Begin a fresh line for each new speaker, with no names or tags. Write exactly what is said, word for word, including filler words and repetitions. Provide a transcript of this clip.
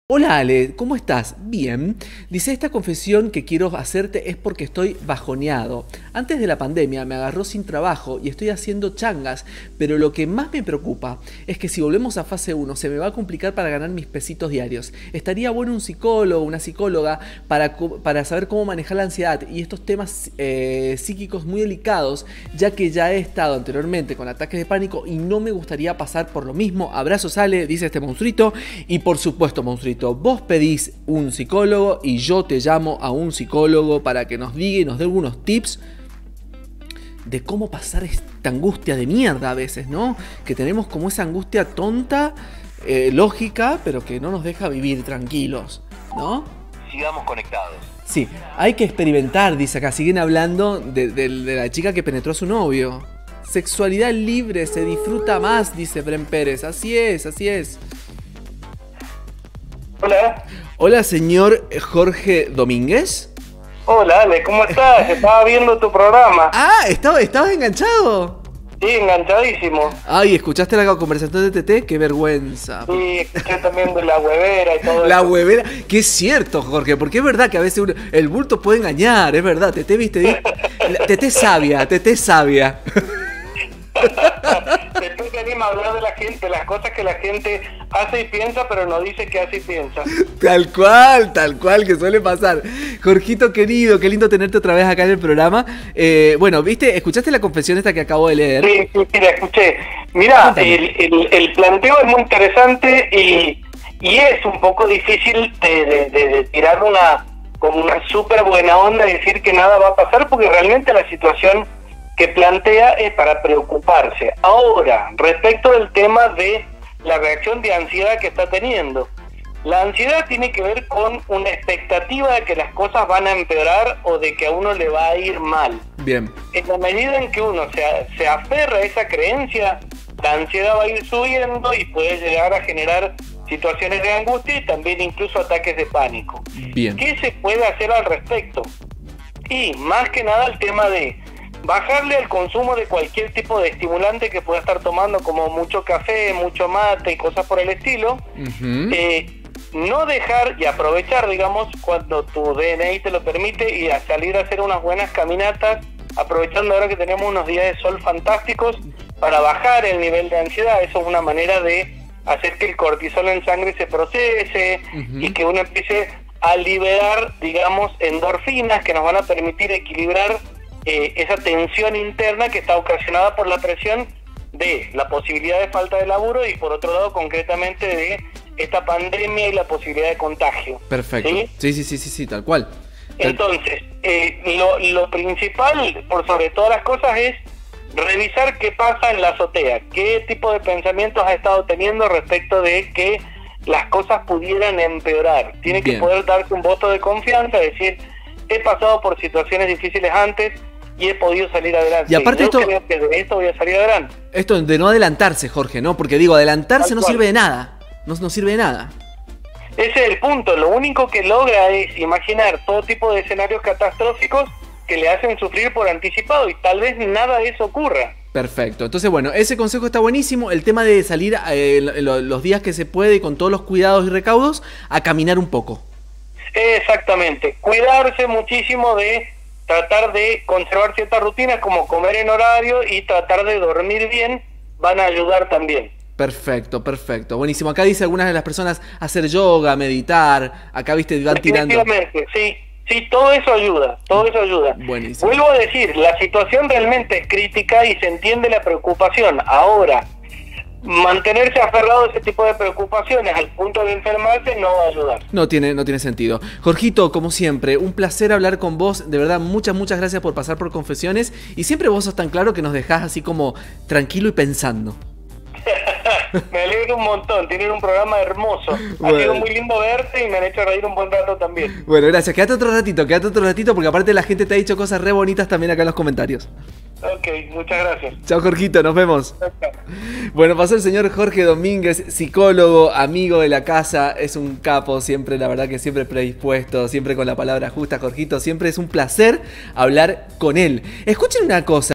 Hola Ale, ¿cómo estás? Bien. Dice, esta confesión que quiero hacerte es porque estoy bajoneado. Antes de la pandemia me agarró sin trabajo y estoy haciendo changas, pero lo que más me preocupa es que si volvemos a fase uno se me va a complicar para ganar mis pesitos diarios. Estaría bueno un psicólogo, una psicóloga para, para saber cómo manejar la ansiedad y estos temas eh, psíquicos muy delicados, ya que ya he estado anteriormente con ataques de pánico y no me gustaría pasar por lo mismo. Abrazos Ale, dice este monstruito. Y por supuesto, monstruito, vos pedís un psicólogo y yo te llamo a un psicólogo para que nos diga y nos dé algunos tips de cómo pasar esta angustia de mierda a veces, ¿no? Que tenemos como esa angustia tonta, eh, lógica, pero que no nos deja vivir tranquilos, ¿no?
Sigamos conectados.
Sí, hay que experimentar, dice acá. Siguen hablando de, de, de la chica que penetró a su novio. Sexualidad libre, se disfruta más, dice Bren Pérez. Así es, así es.
Hola.
Hola, señor Jorge Domínguez.
Hola, Ale, ¿cómo estás? Estaba viendo tu programa.
Ah, ¿estaba, ¿estabas enganchado?
Sí, enganchadísimo.
Ay, ¿escuchaste la conversación de T T? ¡Qué vergüenza!
Sí, escuché también de la huevera y todo
La
eso.
huevera, que es cierto, Jorge, porque es verdad que a veces uno, el bulto puede engañar, es verdad. T T, viste, T T sabia, T T sabia.
Después te anima a hablar de la gente, de las cosas que la gente hace y piensa, pero no dice que hace y piensa.
Tal cual, tal cual, que suele pasar. Jorgito querido, qué lindo tenerte otra vez acá en el programa. Eh, bueno, viste, ¿escuchaste la confesión esta que acabo de leer?
Sí, sí, sí, la escuché. Mirá, el, el, el planteo es muy interesante y, y es un poco difícil de, de, de, de tirar una como una súper buena onda y decir que nada va a pasar, porque realmente la situación que plantea es para preocuparse. Ahora, respecto del tema de la reacción de ansiedad que está teniendo, la ansiedad tiene que ver con una expectativa de que las cosas van a empeorar o de que a uno le va a ir mal.
Bien.
En la medida en que uno se, se aferra a esa creencia, la ansiedad va a ir subiendo y puede llegar a generar situaciones de angustia y también incluso ataques de pánico.
Bien.
¿Qué se puede hacer al respecto? Y más que nada el tema de bajarle al consumo de cualquier tipo de estimulante que pueda estar tomando, como mucho café, mucho mate y cosas por el estilo.
Uh-huh.
eh, no dejar y aprovechar, digamos, cuando tu D N I te lo permite, y a salir a hacer unas buenas caminatas, aprovechando ahora que tenemos unos días de sol fantásticos, para bajar el nivel de ansiedad. Eso es una manera de hacer que el cortisol en sangre se procese. Uh-huh. Y que uno empiece a liberar, digamos, endorfinas que nos van a permitir equilibrar Eh, esa tensión interna que está ocasionada por la presión de la posibilidad de falta de laburo y por otro lado concretamente de esta pandemia y la posibilidad de contagio.
Perfecto.
¿Sí?
Sí, sí, sí, sí, sí, tal cual. Tal...
Entonces, eh, lo, lo principal, por sobre todas las cosas, es revisar qué pasa en la azotea, qué tipo de pensamientos has estado teniendo respecto de que las cosas pudieran empeorar. Tiene
Bien.
que poder darte un voto de confianza, decir, he pasado por situaciones difíciles antes y he podido salir adelante.
Y aparte
Yo
esto,
creo que de esto voy a salir adelante.
Esto de no adelantarse, Jorge, ¿no? Porque digo, adelantarse
Tal
no
cual.
sirve de nada. No, no sirve de nada.
Ese es el punto. Lo único que logra es imaginar todo tipo de escenarios catastróficos que le hacen sufrir por anticipado, y tal vez nada de eso ocurra.
Perfecto. Entonces, bueno, ese consejo está buenísimo. El tema de salir eh, lo, los días que se puede y con todos los cuidados y recaudos a caminar un poco.
Exactamente. Cuidarse muchísimo de tratar de conservar ciertas rutinas como comer en horario y tratar de dormir bien, van a ayudar también.
Perfecto, perfecto. Buenísimo. Acá dice algunas de las personas hacer yoga, meditar. Acá, viste, van tirando.
Definitivamente, sí. Sí, todo eso ayuda, todo eso ayuda.
Buenísimo.
Vuelvo a decir, la situación realmente es crítica y se entiende la preocupación. Ahora, mantenerse aferrado a ese tipo de preocupaciones al punto de enfermarse no va a ayudar.
No tiene, no tiene sentido. Jorgito, como siempre, un placer hablar con vos. De verdad, muchas, muchas gracias por pasar por Confesiones. Y siempre vos sos tan claro que nos dejás así como tranquilo y pensando.
Me alegro un montón, tienen un programa hermoso.
Bueno.
Ha sido muy lindo verte y me han hecho reír un buen rato también.
Bueno, gracias. Quédate otro ratito, quédate otro ratito, porque aparte la gente te ha dicho cosas re bonitas también acá en los comentarios.
Ok, muchas gracias.
Chao, Jorgito, nos vemos.
Chao, chao.
Bueno, pasó el señor Jorge Domínguez, psicólogo, amigo de la casa, es un capo, siempre, la verdad que siempre predispuesto, siempre con la palabra justa, Jorgito, siempre es un placer hablar con él. Escuchen una cosa.